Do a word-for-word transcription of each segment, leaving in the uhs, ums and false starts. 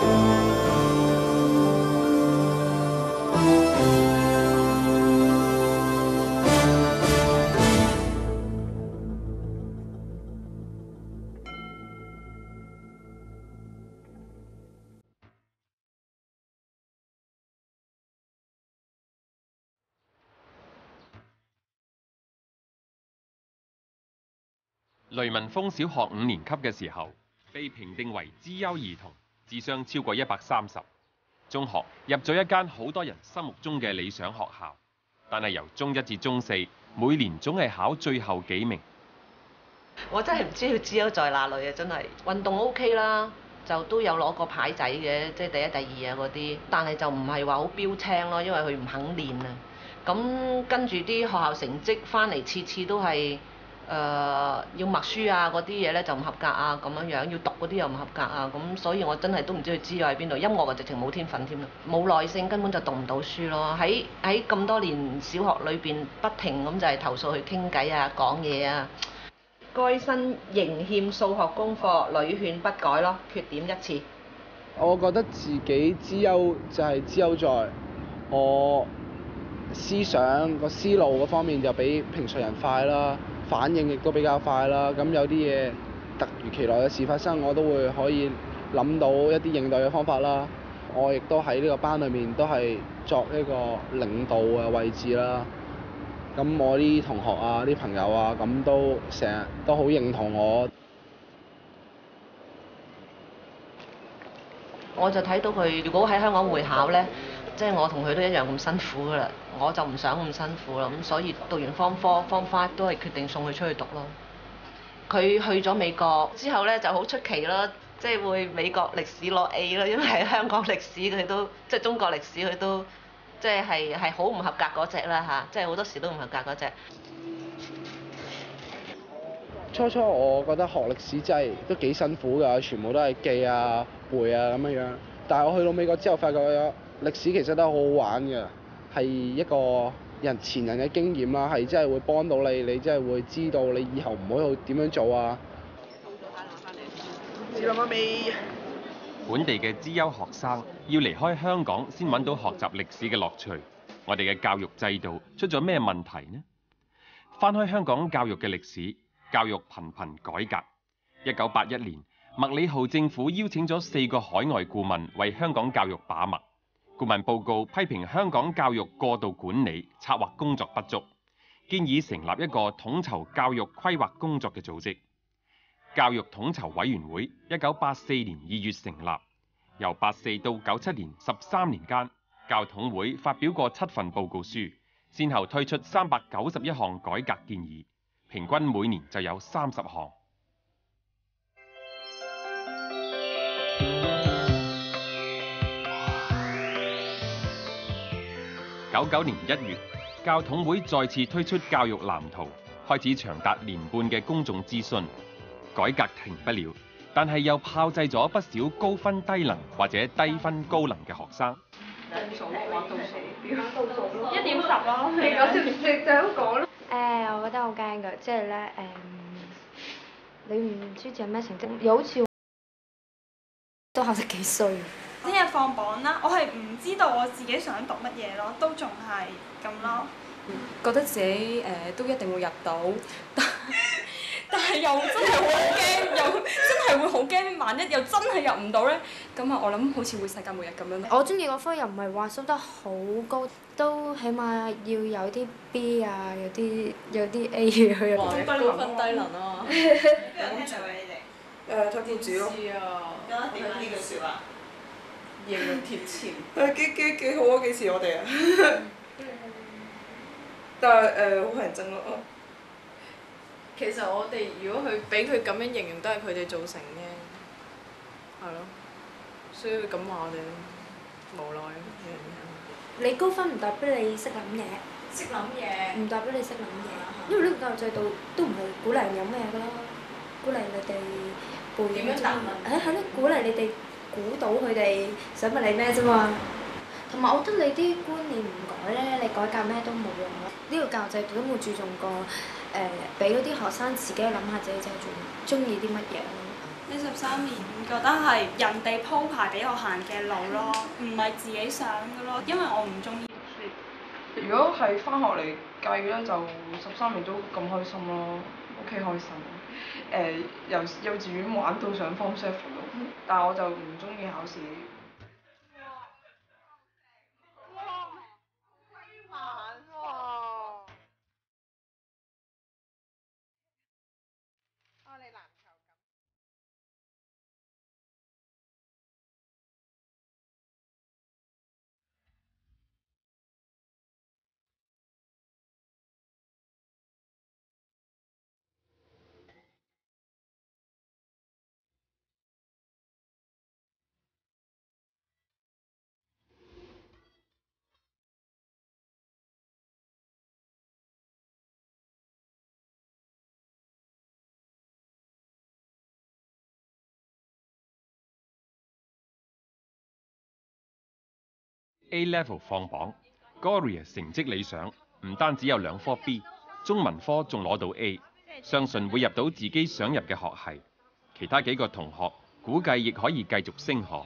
雷文峰小學五年級嘅時候，被評定為資優兒童，智商超過一百三十。中學入咗一間好多人心目中嘅理想學校，但係由中一至中四，每年總係考最後幾名。 我真係唔知佢資優在哪裏啊！真係運動 O K 啦，就都有攞個牌仔嘅，即係第一、第二啊嗰啲，但係就唔係話好標青咯，因為佢唔肯練啊。咁跟住啲學校成績翻嚟，次次都係。誒、呃、要默書啊嗰啲嘢咧就唔合格啊咁樣樣，要讀嗰啲又唔合格啊，咁所以我真係都唔知佢資優喺邊度。音樂啊直情冇天分添啦，冇耐性根本就讀唔到書咯。喺喺咁多年小學裏邊不停咁就係投訴佢傾偈啊講嘢啊。該生仍欠數學功課，屢勸不改咯，缺點一次。 我覺得自己資優就係資優在我思想個思路嗰方面就比平常人快啦。反應亦都比較快啦，咁有啲嘢突如其來嘅事發生，我都會可以諗到一啲應對嘅方法啦。我亦都喺呢個班裏面都係作一個領導嘅位置啦。咁我啲同學啊、啲朋友啊，咁都成日都好認同我。 我就睇到佢，如果喺香港會考呢，即係我同佢都一樣咁辛苦噶啦，我就唔想咁辛苦啦，咁所以讀完方科、方法都係決定送佢出去讀咯。佢去咗美國之後呢，就好出奇咯，即係會美國歷史攞 A 咯，因為喺香港歷史佢都即係中國歷史佢都即係係係好唔合格嗰隻啦嚇，即係好多時都唔合格嗰隻。 初初我覺得學歷史真係都幾辛苦㗎，全部都係記啊背啊咁樣樣。但係我去到美國之後，發覺咗歷史其實都好好玩嘅，係一個人前人嘅經驗啦，係真係會幫到你，你真係會知道你以後唔好去點樣做啊。 知啦，媽咪。 本地嘅資優學生要離開香港先揾到學習歷史嘅樂趣，我哋嘅教育制度出咗咩問題呢？翻開香港教育嘅歷史，教育頻頻改革。一九八一年，麥理浩政府邀請咗四個海外顧問為香港教育把脈。顧問報告批評香港教育過度管理、策劃工作不足，建議成立一個統籌教育規劃工作嘅組織。教育統籌委員會一九八四年二月成立，由八四到九七年十三年間，教統會發表過七份報告書，先後推出三百九十一項改革建議，平均每年就有三十項。九九年一月，教統會再次推出教育藍圖，開始長達年半嘅公眾諮詢。改革停不了，但係又炮製咗不少高分低能或者低分高能嘅學生。 倒數玩倒數，倒數一點十咯。你講識唔識就咁講咯。 誒，我覺得好驚㗎，即係咧誒，你唔知仲有咩成績，又好似都考得幾衰。 聽日放榜啦，我係唔知道我自己想讀乜嘢咯，都仲係咁咯。 覺得自己誒、呃、都一定會入到，但但係又真係好驚，又真係會好驚，萬一又真係入唔到咧，咁啊我諗好似會世界末日咁樣。 我中意嗰科又唔係話收得好高，都起碼要有啲 B 啊，有啲有啲 A 去。 哇！高分低能啊！ 咁就係你哋。誒睇報紙咯。 知啊。 點啊？點呢句説話？ 形容貼切。 誒幾幾幾好啊！幾時我哋啊？但係誒好乞人憎咯。 其實我哋如果佢俾佢咁樣形容，都係佢哋造成嘅，係咯，所以佢咁話我哋無奈咯。 你高分唔代表你識諗嘢， 識諗嘢， 唔代表你識諗嘢，因為呢個教育制度都唔係鼓勵人有咩㗎啦，鼓勵你哋背點樣答問題？ 誒係咯，鼓勵你哋估到佢哋想問你咩啫嘛。同埋我覺得你啲觀念唔改咧，你改革咩都冇用咯。呢個教育制度都冇注重過誒，俾嗰啲學生自己諗下自己就係中意啲乜嘢咯。 呢十三年覺得係人哋鋪排俾我行嘅路咯，唔係自己想嘅咯，因為我唔中意讀書。 如果係翻學嚟計咧，就十三年都咁開心咯，OK 開心。誒、呃，由幼稚園玩到上 Form Seven 咯，但係我就唔中意考試。 A Level 放榜 ，Gloria 成績理想，唔單止有兩科 B， 中文科仲攞到 A， 相信會入到自己想入嘅學系。其他幾個同學估計亦可以繼續升學。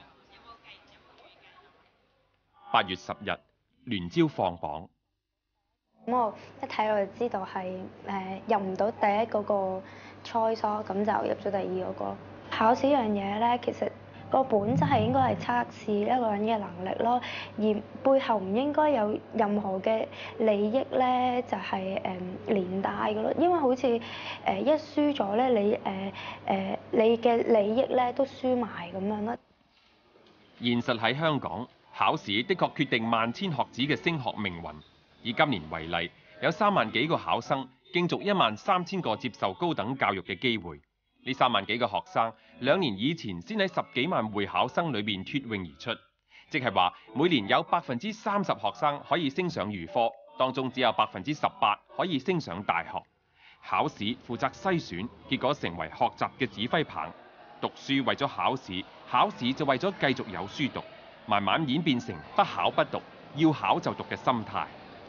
八月十日，聯招放榜。 咁我一睇我就知道係誒、呃、入唔到第一嗰個 choice 咯，咁就入咗第二嗰個。考試樣嘢咧，其實個本質係應該係測試一個人嘅能力咯，而背後唔應該有任何嘅利益咧，就係、是、誒、呃、連帶嘅咯。因為好似誒、呃、一輸咗咧，你誒誒、呃呃、你嘅利益咧都輸埋咁樣咯。 現實喺香港，考試的確決定萬千學子嘅升學命運。以今年為例，有三萬幾個考生競逐一萬三千個接受高等教育嘅機會。呢三萬幾個學生，兩年以前先喺十幾萬會考生裏邊脫穎而出，即係話每年有百分之三十學生可以升上預科，當中只有百分之十八可以升上大學。考試負責篩選，結果成為學習嘅指揮棒。讀書為咗考試，考試就為咗繼續有書讀，慢慢演變成不考不讀，要考就讀嘅心態。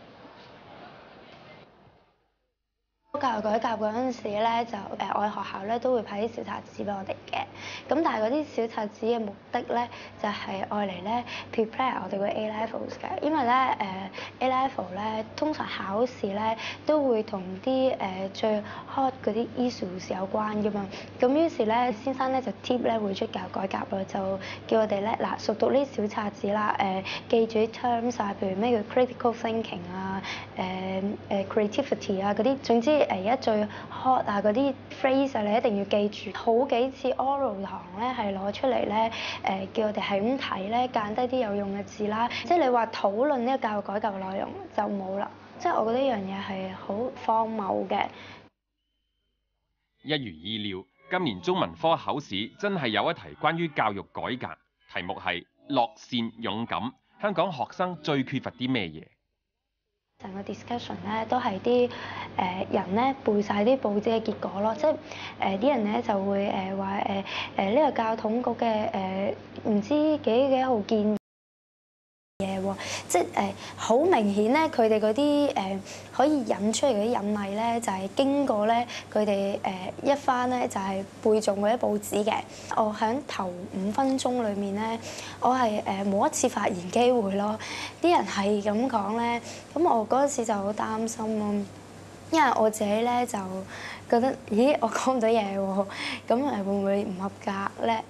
教育改革嗰陣時咧，就誒我哋學校咧都會派啲小冊子俾我哋嘅。咁但係嗰啲小冊子嘅目的咧，就係愛嚟咧 prepare 我哋個 A levels 嘅。因為咧誒 A level 咧，通常考試咧都會同啲誒最 hot 嗰啲 issues 有關噶嘛。咁於是咧，先生咧就 tip 咧會出教育改革咯，就叫我哋咧嗱熟讀呢啲小冊子啦，誒、呃、記住啲 terms 啊，譬如咩叫 critical thinking 啊，誒、呃、誒 creativity 啊嗰啲，總之。誒而家最 hot 啊嗰啲 phrase 你一定要記住，好幾次 oral 堂咧係攞出嚟咧，誒叫我哋係咁睇咧，揀低啲有用嘅字啦。即係你話討論呢個教育改革嘅內容就冇啦。即係我覺得呢樣嘢係好荒謬嘅。 一如意料，今年中文科考試真係有一題關於教育改革，題目係樂善勇敢。香港學生最缺乏啲咩嘢？ 成個 discussion 咧都係啲誒人咧背晒啲報紙嘅結果咯，即係誒啲人咧就會誒話誒誒呢個教統局嘅誒唔知幾幾號建議嘢喎，即係誒好明顯咧，佢哋嗰啲誒可以引出嚟嗰啲引例咧，就係、是、經過咧佢哋誒一番咧就係背誦嗰啲報紙嘅。我喺頭五分鐘裏面咧，我係誒冇一次發言機會咯。啲人係咁講咧，咁我嗰陣時就好擔心咯，因為我自己咧就覺得，咦，我講唔到嘢喎，咁誒會唔會唔合格咧？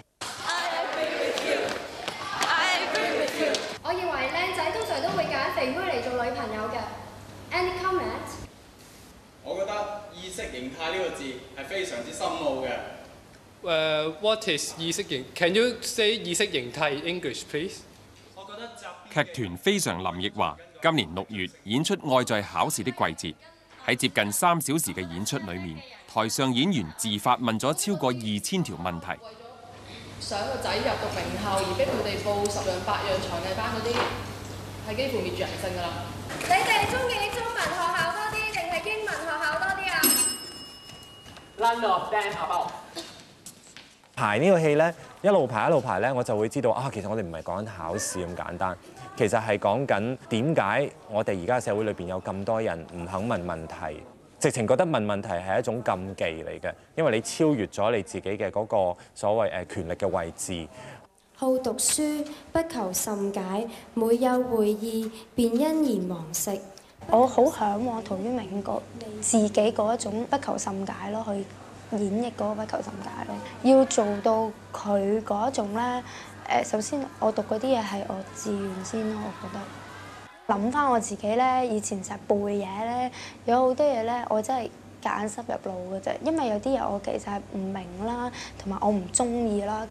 我認為靚仔通常都會揀肥妹嚟做女朋友嘅。Any comment？ 我覺得意識形態呢個字係非常之深奧嘅。 誒、uh, ，What is 意識形 ？Can you say 意識形態 in English, please？ 我覺得劇團非常林奕華今年六月演出《愛在考試的季節》，喺接近三小時嘅演出裏面，台上演員自發問咗超過二千條問題。 想個仔入讀名校而逼佢哋報十樣八樣才藝班嗰啲，係幾乎滅絕人性㗎啦！ 你哋中意中文學校多啲定係英文學校多啲啊？ Land of Dan 阿包排呢個戲咧，一路排一路排咧，我就會知道啊，其實我哋唔係講緊考試咁簡單，其實係講緊點解我哋而家社會裏邊有咁多人唔肯問問題， 直情覺得問問題係一種禁忌嚟嘅，因為你超越咗你自己嘅嗰個所謂誒權力嘅位置。 好讀書，不求甚解，每有會意，便欣然忘食。 我好嚮往陶淵明個自己嗰一種不求甚解咯，去演繹嗰個不求甚解咯。要做到佢嗰一種咧，誒首先我讀嗰啲嘢係我自願先咯，我覺得。諗翻我自己咧，以前成日背嘢咧，有好多嘢咧，我真係夾硬塞入腦嘅啫。因為有啲嘢我其實係唔明啦，同埋我唔中意啦。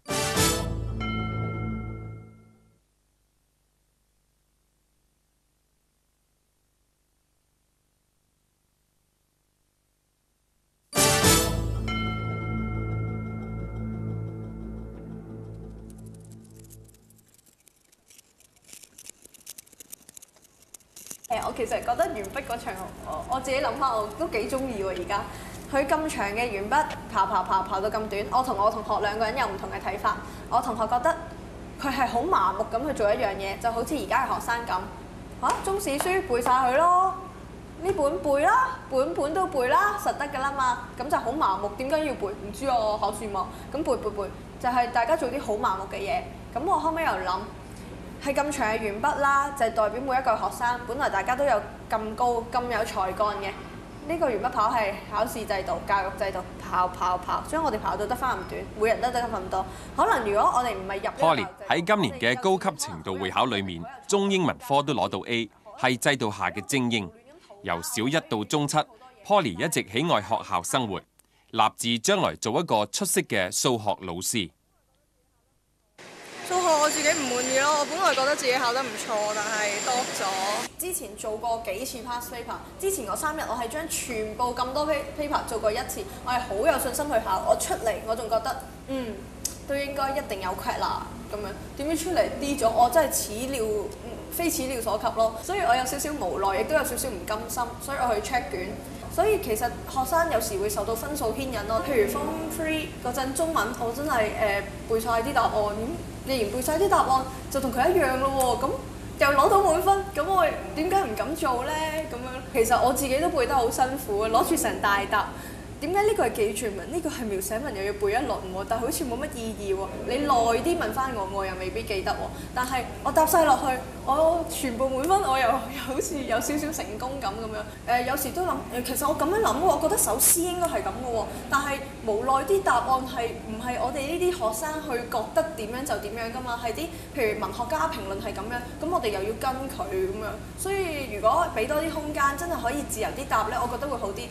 誒，我其實覺得鉛筆嗰場，我我自己諗翻，我都幾中意喎。而家佢咁長嘅鉛筆，刨刨刨刨到咁短，我同我同學兩個人有唔同嘅睇法。我同學覺得佢係好麻木咁去做一樣嘢，就好似而家嘅學生咁嚇、啊，中史書背晒佢咯，呢本背啦，本本都背啦，實得㗎啦嘛。咁就好麻木，點解要背？唔知啊，考試嘛，咁背背背，就係、是、大家做啲好麻木嘅嘢。咁我後尾又諗。係咁長嘅鉛筆啦，就係、代表每一個學生，本來大家都有咁高、咁有才幹嘅。呢、呢個鉛筆刨係考試制度、教育制度，刨刨刨，將我哋刨到得翻咁短，每人都得咁多。可能如果我哋唔係入 Polly 喺今年嘅高級程度會考裏面，中英文科都攞到 A， 係制度下嘅精英。由小一到中七 ，Polly 一直喜愛學校生活，立志將來做一個出色嘅數學老師。 數學我自己唔滿意咯，我本來覺得自己考得唔錯，但係多咗。之前做過幾次 past paper， 之前嗰三日我係將全部咁多 paper 做過一次，我係好有信心去考。我出嚟我仲覺得，嗯，都應該一定有 credit 啦咁樣。點知出嚟 D 咗，我真係始料、嗯、非始料所及咯。所以我有少少無奈，亦都有少少唔甘心，所以我去 check 卷。所以其實學生有時會受到分數牽引咯。譬如 Form Three 嗰陣中文，我真係誒、呃、背晒啲答案咁。既然背晒啲答案，就同佢一樣咯喎，咁又攞到滿分，咁我點解唔敢做呢？咁樣其實我自己都背得好辛苦啊，攞住成大沓。點解呢個係記住文，呢個係描寫文又要背一輪喎？但係好似冇乜意義喎。你耐啲問翻我，我又未必記得喎。但係我答晒落去，我全部滿分，我又又好似有少少成功感咁樣。誒、呃、有時都諗，其實我咁樣諗喎，我覺得首詩應該係咁嘅喎。但係無奈啲答案係唔係我哋呢啲學生去覺得點樣就點樣㗎嘛？係啲譬如文學家評論係咁樣，咁我哋又要跟佢咁樣。所以如果俾多啲空間，真係可以自由啲答咧，我覺得會好啲。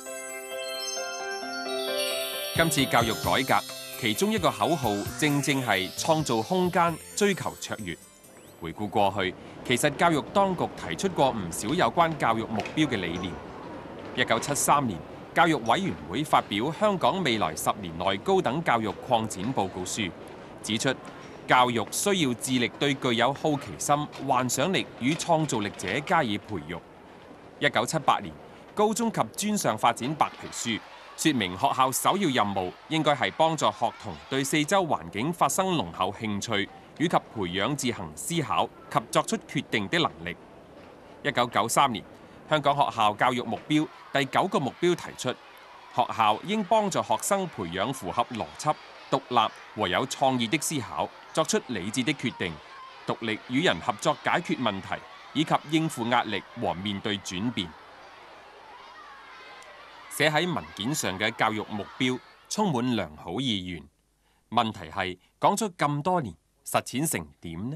今次教育改革，其中一個口號正正係創造空間，追求卓越。回顧過去，其實教育當局提出過唔少有關教育目標嘅理念。一九七三年，教育委員會發表《香港未來十年內高等教育擴展報告書》，指出教育需要致力對具有好奇心、幻想力與創造力者加以培育。一九七八年，高中及專上發展白皮書說明學校首要任務應該係幫助學童對四周環境發生濃厚興趣，以及培養自行思考及作出決定的能力。一九九三年，香港學校教育目標第九個目標提出，學校應幫助學生培養符合邏輯、獨立和有創意的思考，作出理智的決定，獨立與人合作解決問題，以及應付壓力和面對轉變。寫喺文件上嘅教育目標充滿良好意願，問題係講咗咁多年，實踐成點呢？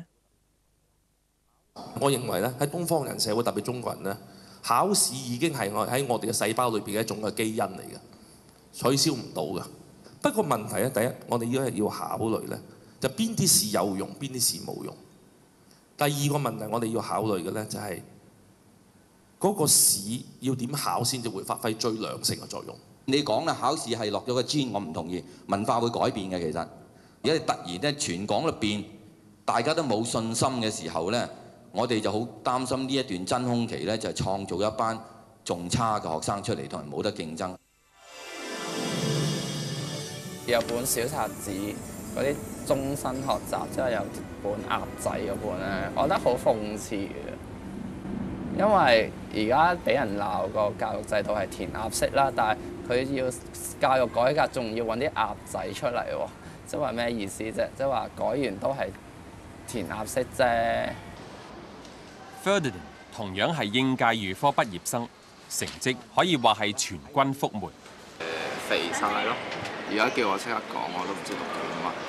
我認為咧，喺東方人社會，特別中國人咧，考試已經係我喺我哋嘅細胞裏邊嘅一種嘅基因嚟嘅，取消唔到嘅。不過問題咧，第一，我哋要係要考慮咧，就邊啲事有用，邊啲事冇用。第二個問題，我哋要考慮嘅咧就係、是。嗰個試要點考先至會發揮最良性嘅作用？ 你講啦，考試係落咗個 gene，我唔同意。文化會改變嘅，其實如果你突然咧全港裏邊大家都冇信心嘅時候咧，我哋就好擔心呢一段真空期咧，就係創造一班仲差嘅學生出嚟，同埋冇得競爭。 有本小冊子嗰啲終身學習，即係有本鴨仔嗰本咧，我覺得好諷刺嘅。 因為而家俾人鬧個教育制度係填鴨式啦，但係佢要教育改革，仲要揾啲鴨仔出嚟喎，即係話咩意思啫？即係話改完都係填鴨式啫。 Ferdinand 同樣係應屆預科畢業生，成績可以話係全軍覆沒。 誒肥晒咯！而家叫我即刻講，我都唔知讀點啊。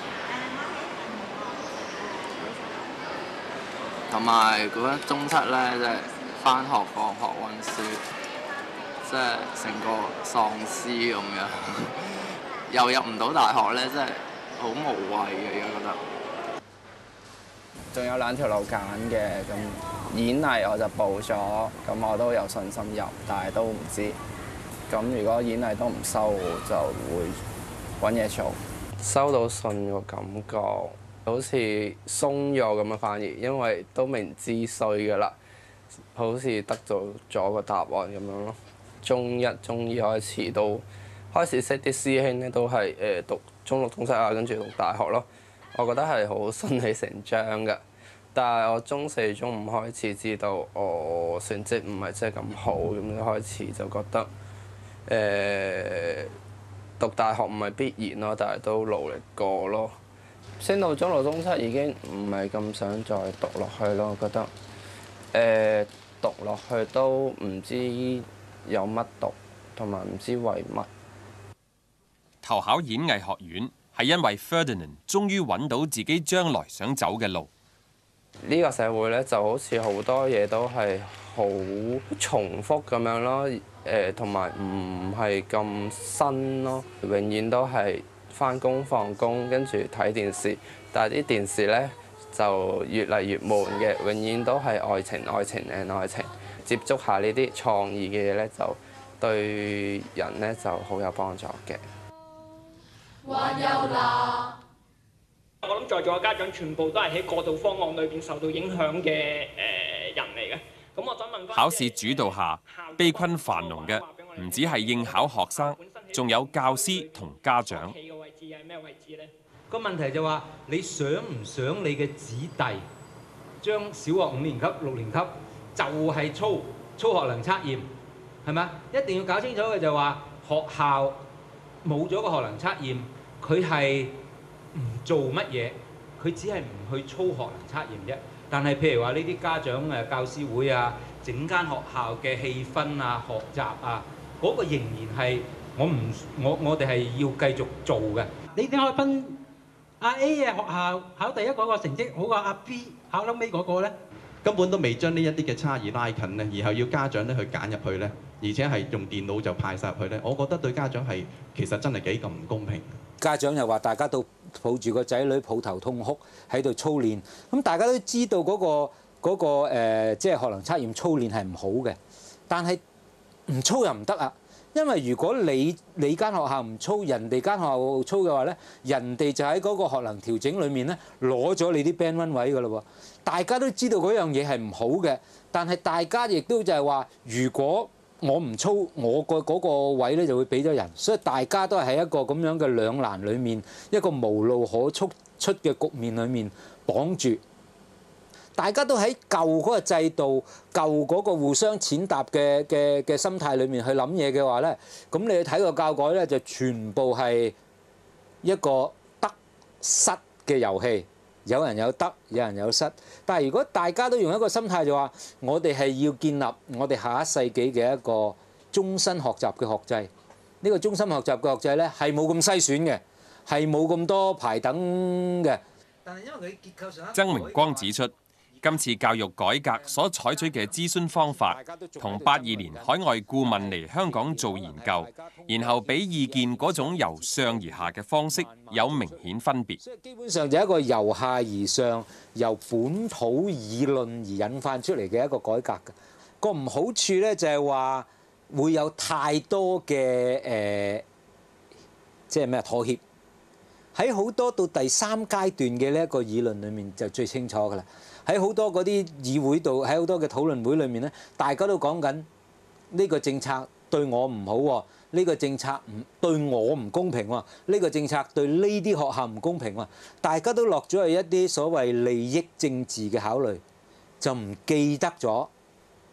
同埋嗰陣中七咧，即係返學放學温書，即係成個喪屍咁樣，又入唔到大學咧，真係好無謂嘅。而家覺得。仲有兩條路揀嘅，咁演藝我就報咗，咁我都有信心入，但係都唔知。咁如果演藝都唔收，就會揾嘢做。收到信個感覺好似鬆咗咁樣，反而因為都明知衰㗎啦，好似得到咗個答案咁樣咯。中一、中二開始都開始識啲師兄咧，都係誒讀中六、中七啊，跟住讀大學咯。我覺得係好順理成章㗎。但係我中四、中五開始知道我成績唔係真係咁好，咁開始就覺得誒、呃、讀大學唔係必然咯，但係都努力過咯。升到中六、中七已經唔係咁想再讀落去咯，我覺得誒、呃、讀落去都唔知有乜讀，同埋唔知為乜。 投考演藝學院係因為 Ferdinand 終於揾到自己將來想走嘅路。 呢個社會咧就好似好多嘢都係好重複咁樣咯，誒同埋唔係咁新咯，永遠都係返工放工跟住睇電視，但係啲電視咧就越嚟越悶嘅，永遠都係愛情、愛情誒愛情。接觸下呢啲創意嘅嘢咧，就對人咧就好有幫助嘅。 還有啦。我諗在座嘅家長全部都係喺過渡方案裏邊受到影響嘅誒人嚟嘅。咁我想問翻， 考試主導下，悲困繁農嘅唔止係應考學生，仲有教師同家長。 企嘅位置係咩位置咧？ 個問題就話你想唔想你嘅子弟將小學五年級、六年級就係操操學能測驗，係咪啊？一定要搞清楚嘅就話學校冇咗個學能測驗，佢係唔做乜嘢，佢只係唔去操學能測驗啫。但係譬如話呢啲家長誒教師會啊，整間學校嘅氣氛啊、學習啊，嗰、那個仍然係我唔我我哋係要繼續做嘅。 你點可以分阿 A 嘅學校考第一嗰個成績好過阿 B 考撚尾嗰個咧？ 根本都未將呢一啲嘅差異拉近咧，然後要家長咧去揀入去咧，而且係用電腦就派晒入去咧，我覺得對家長係其實真係幾咁唔公平。 家長又話大家都抱住個仔女抱頭痛哭喺度操練，咁大家都知道嗰、個嗰、個呃、即係學能測驗操練係唔好嘅，但係唔操又唔得啊！因為如果你你間學校唔操，人哋間學校操嘅話咧，人哋就喺嗰個學能調整裏面咧攞咗你啲 band one 位㗎咯喎。大家都知道嗰樣嘢係唔好嘅，但係大家亦都就係話，如果我唔操，我個嗰個位咧就會俾咗人，所以大家都係喺一個咁樣嘅兩難裡面，一個無路可出出嘅局面裡面綁住。大家都喺舊嗰個制度、舊嗰個互相踐踏嘅嘅嘅心態裏面去諗嘢嘅話咧，咁你去睇個教改咧，就全部係一個得失嘅遊戲，有人有得，有人有失。但係如果大家都用一個心態就話，我哋係要建立我哋下一世紀嘅一個終身學習嘅學制，呢個終身學習嘅學制咧係冇咁篩選嘅，係冇咁多排等嘅。但係因為佢結構上， 曾榮光指出，今次教育改革所採取嘅諮詢方法，同八二年海外顧問嚟香港做研究，然後俾意見嗰種由上而下嘅方式有明顯分別。 基本上就係一個由下而上、由本土議論而引發出嚟嘅一個改革嘅。個唔好處咧就係話會有太多嘅誒，即係咩妥協。喺好多到第三階段嘅呢一個議論裏面就最清楚㗎啦。喺好多嗰啲議會度，喺好多嘅討論會裏面咧，大家都講緊呢個政策對我唔好喎，呢個政策唔對我唔公平喎，呢個政策對呢啲學校唔公平喎，大家都落咗去一啲所謂利益政治嘅考慮，就唔記得咗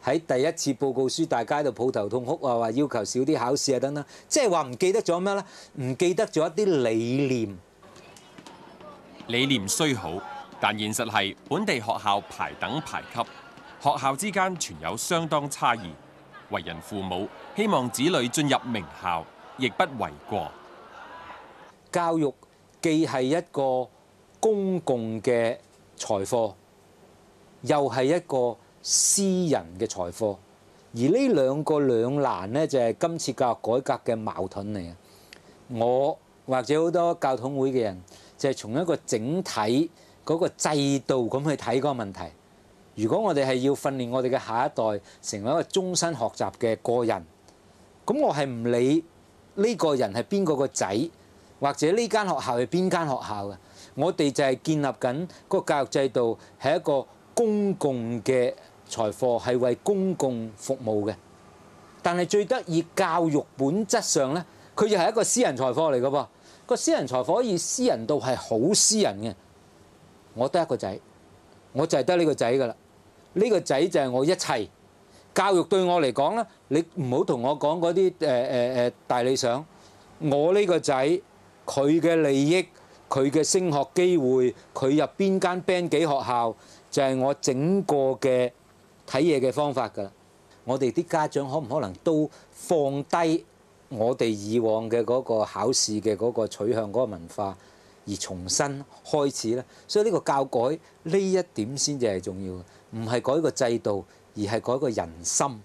喺第一次報告書，大家喺度抱頭痛哭啊，話要求少啲考試啊等等，即係話唔記得咗咩咧？唔記得咗一啲理念。 理念雖好，但現實係本地學校排等排級，學校之間存有相當差異。為人父母希望子女進入名校，亦不為過。 教育既係一個公共嘅財貨，又係一個私人嘅財貨，而呢兩個兩難呢，就係今次教育改革嘅矛盾嚟嘅。我或者好多教統會嘅人，就係從一個整體嗰個制度咁去睇嗰個問題。如果我哋係要訓練我哋嘅下一代成為一個終身學習嘅個人，咁我係唔理呢個人係邊個個仔，或者呢間學校係邊間學校嘅，我哋就係建立緊個教育制度係一個公共嘅財貨，係為公共服務嘅。但係最得意，教育本質上呢，佢又係一個私人財貨嚟嘅噃。個私人財貨可以私人到係好私人嘅。我得一個仔，我就係得呢個仔㗎啦。呢個仔就係我一切。教育對我嚟講咧，你唔好同我講嗰啲誒誒誒大理想。我呢個仔佢嘅利益、佢嘅升學機會、佢入邊間 Band 幾學校，就係我整個嘅睇嘢嘅方法㗎啦。我哋啲家長可唔可能都放低我哋以往嘅嗰個考試嘅嗰個取向嗰個文化，而重新開始咧？所以呢個教改呢一點先至係重要嘅。唔係改個制度，而係改個人心。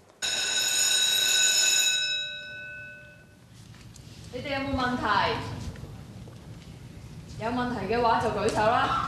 你哋有冇問題？有問題嘅話就舉手啦。